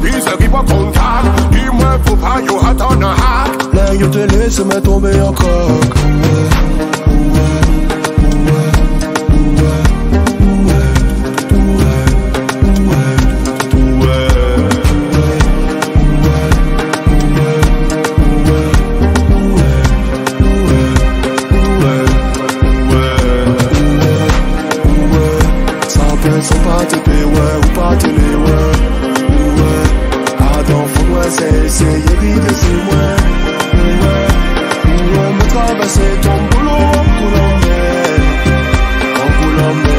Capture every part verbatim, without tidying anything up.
Ils arrivent en contact. Dis-moi, faut pas, yo, attends un hack. Là, yo, te laisse me tomber en coque. Sont pas T P, ouais, ou pas télé, ouais, ouais. Attends, faut moi, c'est essayer, vite, c'est moi, ouais, ouais. Me traverser ton boulot en coulant mer, en coulant mer.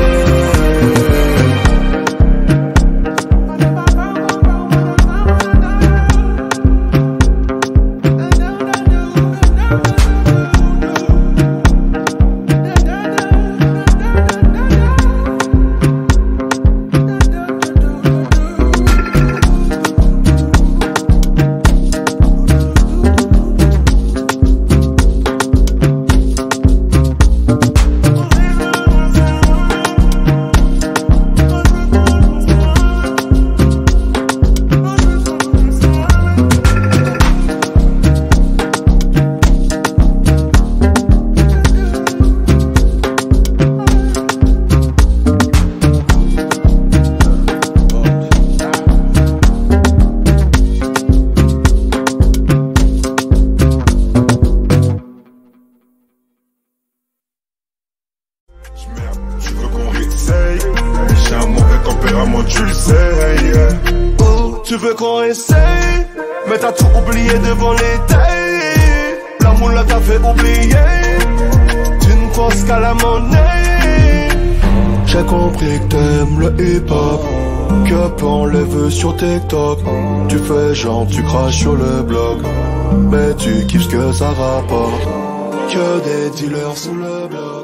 Tu veux qu'on réessaye? J'ai un mauvais tempérament, tu le sais, yeah. Oh, tu veux qu'on essaye? Mais t'as tout oublié devant l'été. L'amour là t'a fait oublier. Tu ne penses qu'à la monnaie. J'ai compris que t'aimes le hip-hop, que peu on les veut sur TikTok. Tu fais genre tu craches sur le blog, mais tu kiffes ce que ça rapporte. Que des dealers sous le bloc.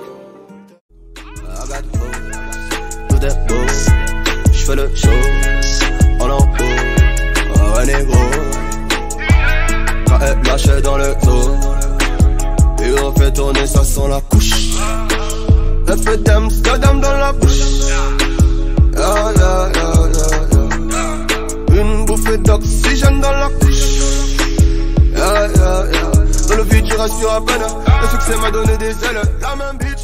J'fais le show, en en haut, oh un négro. Quand elle lâche dans le dos, et on fait tourner ça sans la couche. Elle fait d'Amsterdam dans la bouche. Yeah, yeah, yeah, yeah, yeah. Une bouffée d'oxygène dans la couche. Yeah, yeah, yeah. Dans le vide, je reste sur à peine. Le succès m'a donné des ailes. La même bite.